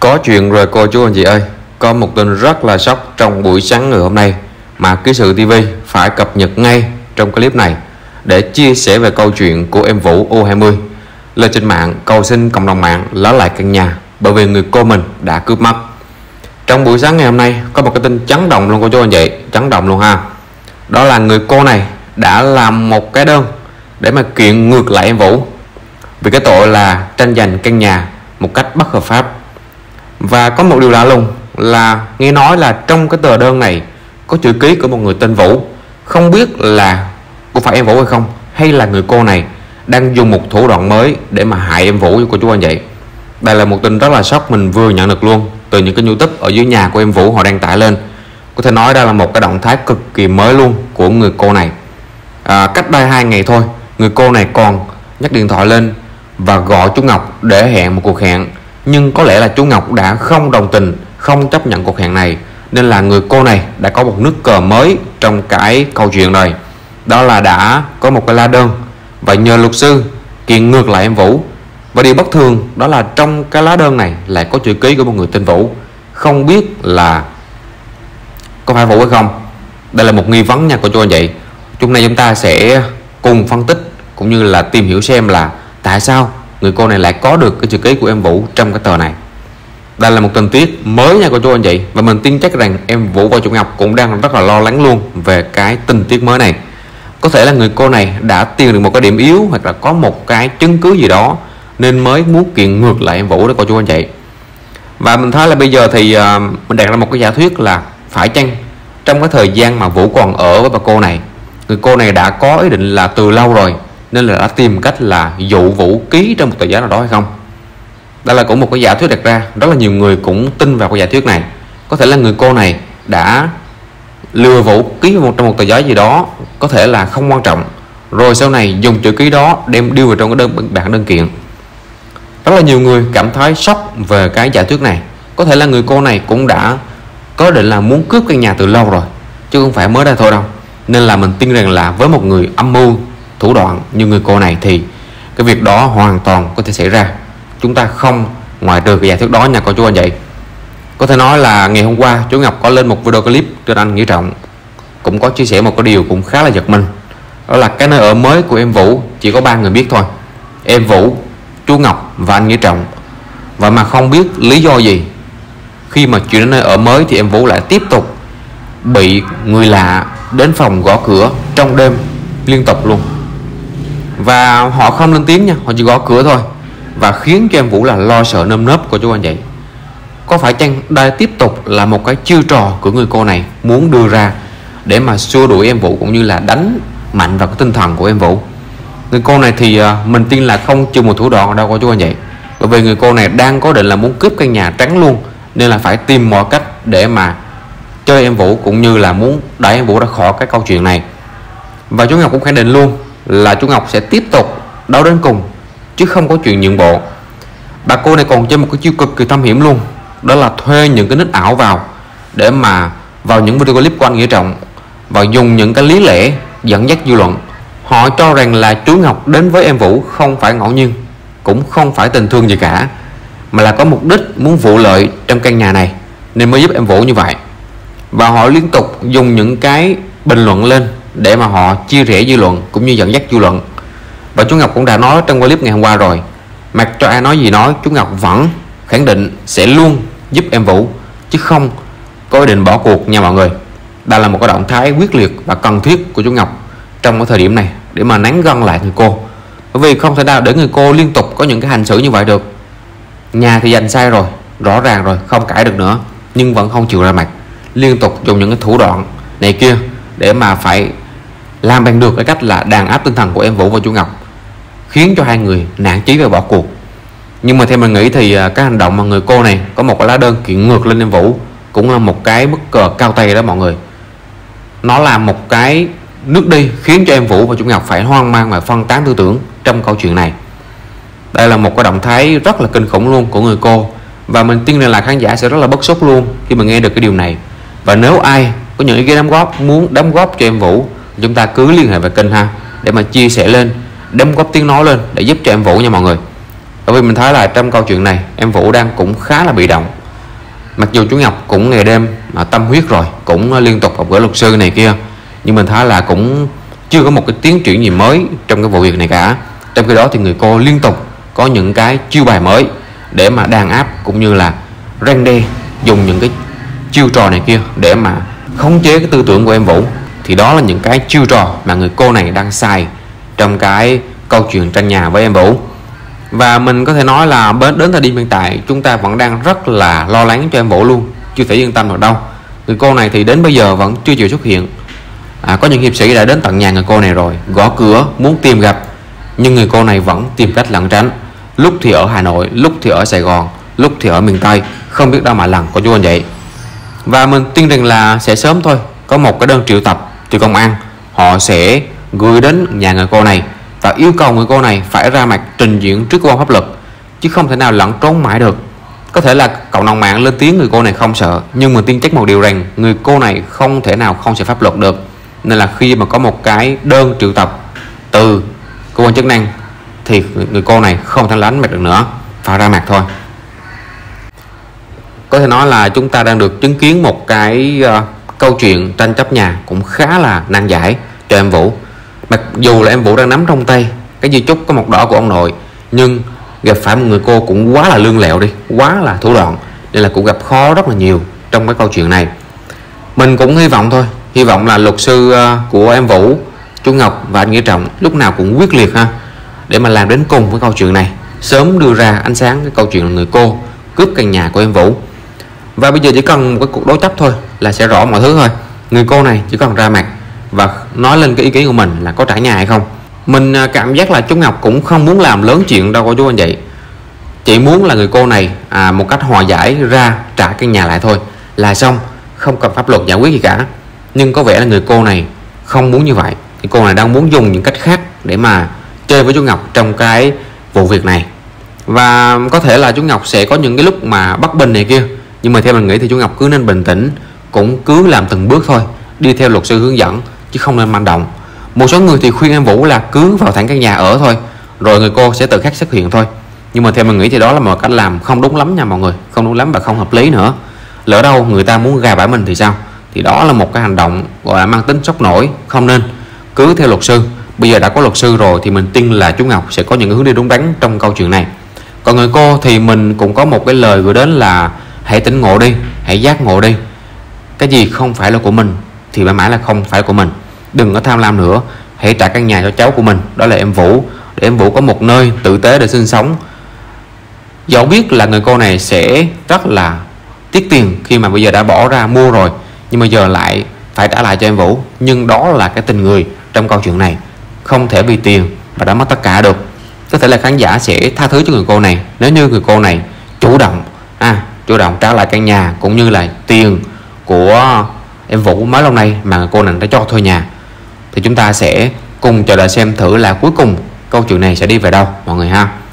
Có chuyện rồi cô chú anh chị ơi, có một tin rất là sốc trong buổi sáng ngày hôm nay mà Ký Sự TV phải cập nhật ngay trong clip này để chia sẻ về câu chuyện của em Vũ U20 lên trên mạng cầu xin cộng đồng mạng lấy lại căn nhà bởi vì người cô mình đã cướp mất. Trong buổi sáng ngày hôm nay có một cái tin chấn động luôn cô chú anh chị, chấn động luôn ha. Đó là người cô này đã làm một cái đơn để mà kiện ngược lại em Vũ vì cái tội là tranh giành căn nhà một cách bất hợp pháp. Và có một điều lạ lùng là nghe nói là trong cái tờ đơn này có chữ ký của một người tên Vũ. Không biết là có phải em Vũ hay không, hay là người cô này đang dùng một thủ đoạn mới để mà hại em Vũ của chú anh vậy. Đây là một tin rất là sốc mình vừa nhận được luôn từ những cái YouTube ở dưới nhà của em Vũ họ đăng tải lên. Có thể nói đây là một cái động thái cực kỳ mới luôn của người cô này. Cách đây 2 ngày thôi, người cô này còn nhắc điện thoại lên và gọi chú Ngọc để hẹn một cuộc hẹn. Nhưng có lẽ là chú Ngọc đã không đồng tình, không chấp nhận cuộc hẹn này, nên là người cô này đã có một nước cờ mới trong cái câu chuyện này. Đó là đã có một cái lá đơn và nhờ luật sư kiện ngược lại em Vũ. Và điều bất thường đó là trong cái lá đơn này lại có chữ ký của một người tên Vũ. Không biết là có phải Vũ hay không. Đây là một nghi vấn nha cô chú anh chị. Hôm nay chúng ta sẽ cùng phân tích cũng như là tìm hiểu xem là tại sao người cô này lại có được cái chữ ký của em Vũ trong cái tờ này. Đây là một tình tiết mới nha cô chú anh chị, và mình tin chắc rằng em Vũ và chú Ngọc cũng đang rất là lo lắng luôn về cái tình tiết mới này. Có thể là người cô này đã tìm được một cái điểm yếu hoặc là có một cái chứng cứ gì đó nên mới muốn kiện ngược lại em Vũ đó cô chú anh chị. Và mình thấy là bây giờ thì mình đặt ra một cái giả thuyết là phải chăng trong cái thời gian mà Vũ còn ở với bà cô này, người cô này đã có ý định là từ lâu rồi nên là đã tìm cách là dụ Vũ ký trong một tờ giấy nào đó hay không. Đây là cũng một cái giả thuyết đặt ra, rất là nhiều người cũng tin vào cái giả thuyết này. Có thể là người cô này đã lừa Vũ ký trong một tờ giấy gì đó, có thể là không quan trọng, rồi sau này dùng chữ ký đó đem đưa vào trong cái bản đơn kiện. Rất là nhiều người cảm thấy sốc về cái giả thuyết này. Có thể là người cô này cũng đã có định là muốn cướp căn nhà từ lâu rồi, chứ không phải mới đây thôi đâu. Nên là mình tin rằng là với một người âm mưu thủ đoạn như người cô này thì cái việc đó hoàn toàn có thể xảy ra. Chúng ta không ngoại trừ cái giả thuyết đó nha cô chú anh chị. Có thể nói là ngày hôm qua chú Ngọc có lên một video clip trên anh Nghĩa Trọng, cũng có chia sẻ một cái điều cũng khá là giật mình. Đó là cái nơi ở mới của em Vũ chỉ có 3 người biết thôi: em Vũ, chú Ngọc và anh Nghĩa Trọng. Và mà không biết lý do gì khi mà chuyển đến nơi ở mới thì em Vũ lại tiếp tục bị người lạ đến phòng gõ cửa trong đêm liên tục luôn. Và họ không lên tiếng nha, họ chỉ gõ cửa thôi, và khiến cho em Vũ là lo sợ nơm nớp của chú anh chị. Có phải chăng đây tiếp tục là một cái chiêu trò của người cô này muốn đưa ra để mà xua đuổi em Vũ cũng như là đánh mạnh vào cái tinh thần của em Vũ? Người cô này thì mình tin là không chịu một thủ đoạn đâu cô chú anh chị, bởi vì người cô này đang có định là muốn cướp căn nhà trắng luôn, nên là phải tìm mọi cách để mà chơi em Vũ cũng như là muốn đẩy em Vũ ra khỏi cái câu chuyện này. Và chú Ngọc cũng khẳng định luôn là chú Ngọc sẽ tiếp tục đấu đến cùng chứ không có chuyện nhượng bộ. Bà cô này còn chơi một cái chiêu cực kỳ thâm hiểm luôn, đó là thuê những cái nick ảo vào để mà vào những video clip của anh Nghĩa Trọng và dùng những cái lý lẽ dẫn dắt dư luận. Họ cho rằng là chú Ngọc đến với em Vũ không phải ngẫu nhiên, cũng không phải tình thương gì cả, mà là có mục đích muốn vụ lợi trong căn nhà này nên mới giúp em Vũ như vậy. Và họ liên tục dùng những cái bình luận lên để mà họ chia rẽ dư luận cũng như dẫn dắt dư luận. Và chú Ngọc cũng đã nói trong clip ngày hôm qua rồi, mặc cho ai nói gì nói, chú Ngọc vẫn khẳng định sẽ luôn giúp em Vũ chứ không có ý định bỏ cuộc nha mọi người. Đây là một cái động thái quyết liệt và cần thiết của chú Ngọc trong cái thời điểm này để mà nắn gân lại người cô. Bởi vì không thể nào để người cô liên tục có những cái hành xử như vậy được. Nhà thì giành sai rồi, rõ ràng rồi, không cãi được nữa, nhưng vẫn không chịu ra mặt, liên tục dùng những cái thủ đoạn này kia để mà phải làm bằng được cái cách là đàn áp tinh thần của em Vũ và chú Ngọc, khiến cho hai người nản chí và bỏ cuộc. Nhưng mà theo mình nghĩ thì cái hành động mà người cô này có một cái lá đơn kiện ngược lên em Vũ cũng là một cái bất cờ cao tay đó mọi người. Nó là một cái nước đi khiến cho em Vũ và chú Ngọc phải hoang mang và phân tán tư tưởng trong câu chuyện này. Đây là một cái động thái rất là kinh khủng luôn của người cô, và mình tin rằng là khán giả sẽ rất là bức xúc luôn khi mà nghe được cái điều này. Và nếu ai có những ý kiến đóng góp, muốn đóng góp cho em Vũ, chúng ta cứ liên hệ về kênh ha, để mà chia sẻ lên, đóng góp tiếng nói lên để giúp cho em Vũ nha mọi người. Bởi vì mình thấy là trong câu chuyện này em Vũ đang cũng khá là bị động. Mặc dù chú Ngọc cũng ngày đêm mà tâm huyết rồi, cũng liên tục gặp gỡ luật sư này kia, nhưng mình thấy là cũng chưa có một cái tiến triển gì mới trong cái vụ việc này cả. Trong khi đó thì người cô liên tục có những cái chiêu bài mới để mà đàn áp cũng như là răn đe, dùng những cái chiêu trò này kia để mà khống chế cái tư tưởng của em Vũ. Thì đó là những cái chiêu trò mà người cô này đang xài trong cái câu chuyện tranh nhà với em Vũ. Và mình có thể nói là đến thời điểm hiện tại chúng ta vẫn đang rất là lo lắng cho em Vũ luôn, chưa thể yên tâm được đâu. Người cô này thì đến bây giờ vẫn chưa chịu xuất hiện. Có những hiệp sĩ đã đến tận nhà người cô này rồi, gõ cửa muốn tìm gặp, nhưng người cô này vẫn tìm cách lẩn tránh. Lúc thì ở Hà Nội, lúc thì ở Sài Gòn, lúc thì ở miền Tây, không biết đâu mà lần của chú anh vậy. Và mình tin rằng là sẽ sớm thôi có một cái đơn triệu tập từ công an, họ sẽ gửi đến nhà người cô này và yêu cầu người cô này phải ra mặt trình diện trước cơ quan pháp luật, chứ không thể nào lẩn trốn mãi được. Có thể là cộng đồng mạng lên tiếng người cô này không sợ, nhưng mình tin chắc một điều rằng người cô này không thể nào không sợ pháp luật được. Nên là khi mà có một cái đơn triệu tập từ cơ quan chức năng thì người cô này không thể lánh mặt được nữa, phải ra mặt thôi. Có thể nói là chúng ta đang được chứng kiến một cái câu chuyện tranh chấp nhà cũng khá là nan giải cho em Vũ. Mặc dù là em Vũ đang nắm trong tay cái di chúc có mộc đỏ của ông nội, nhưng gặp phải một người cô cũng quá là lương lẹo đi, quá là thủ đoạn, nên là cũng gặp khó rất là nhiều trong cái câu chuyện này. Mình cũng hy vọng thôi, hy vọng là luật sư của em Vũ, chú Ngọc và anh Nghĩa Trọng lúc nào cũng quyết liệt ha, để mà làm đến cùng với câu chuyện này, sớm đưa ra ánh sáng cái câu chuyện là người cô cướp căn nhà của em Vũ. Và bây giờ chỉ cần một cái cuộc đối chấp thôi là sẽ rõ mọi thứ thôi. Người cô này chỉ cần ra mặt và nói lên cái ý kiến của mình là có trả nhà hay không. Mình cảm giác là chú Ngọc cũng không muốn làm lớn chuyện đâu có chú anh vậy. Chỉ muốn là người cô này một cách hòa giải ra trả căn nhà lại thôi là xong, không cần pháp luật giải quyết gì cả. Nhưng có vẻ là người cô này không muốn như vậy. Thì cô này đang muốn dùng những cách khác để mà chơi với chú Ngọc trong cái vụ việc này. Và có thể là chú Ngọc sẽ có những cái lúc mà bất bình này kia, nhưng mà theo mình nghĩ thì chú Ngọc cứ nên bình tĩnh, cũng cứ làm từng bước thôi, đi theo luật sư hướng dẫn, chứ không nên manh động. Một số người thì khuyên em Vũ là cứ vào thẳng căn nhà ở thôi, rồi người cô sẽ tự khắc xuất hiện thôi. Nhưng mà theo mình nghĩ thì đó là một cách làm không đúng lắm nha mọi người, không đúng lắm và không hợp lý nữa. Lỡ đâu người ta muốn gài bẫy mình thì sao? Thì đó là một cái hành động gọi là mang tính sốc nổi, không nên. Cứ theo luật sư, bây giờ đã có luật sư rồi thì mình tin là chú Ngọc sẽ có những hướng đi đúng đắn trong câu chuyện này. Còn người cô thì mình cũng có một cái lời gửi đến là hãy tỉnh ngộ đi, hãy giác ngộ đi. Cái gì không phải là của mình thì mãi mãi là không phải của mình. Đừng có tham lam nữa, hãy trả căn nhà cho cháu của mình, đó là em Vũ, để em Vũ có một nơi tử tế để sinh sống. Dẫu biết là người cô này sẽ rất là tiếc tiền khi mà bây giờ đã bỏ ra mua rồi, nhưng mà giờ lại phải trả lại cho em Vũ. Nhưng đó là cái tình người trong câu chuyện này, không thể vì tiền và đã mất tất cả được. Có thể là khán giả sẽ tha thứ cho người cô này nếu như người cô này chủ động trả lại căn nhà cũng như là tiền của em Vũ mấy lâu nay mà người cô này đã cho thuê nhà. Thì chúng ta sẽ cùng chờ đợi xem thử là cuối cùng câu chuyện này sẽ đi về đâu mọi người ha.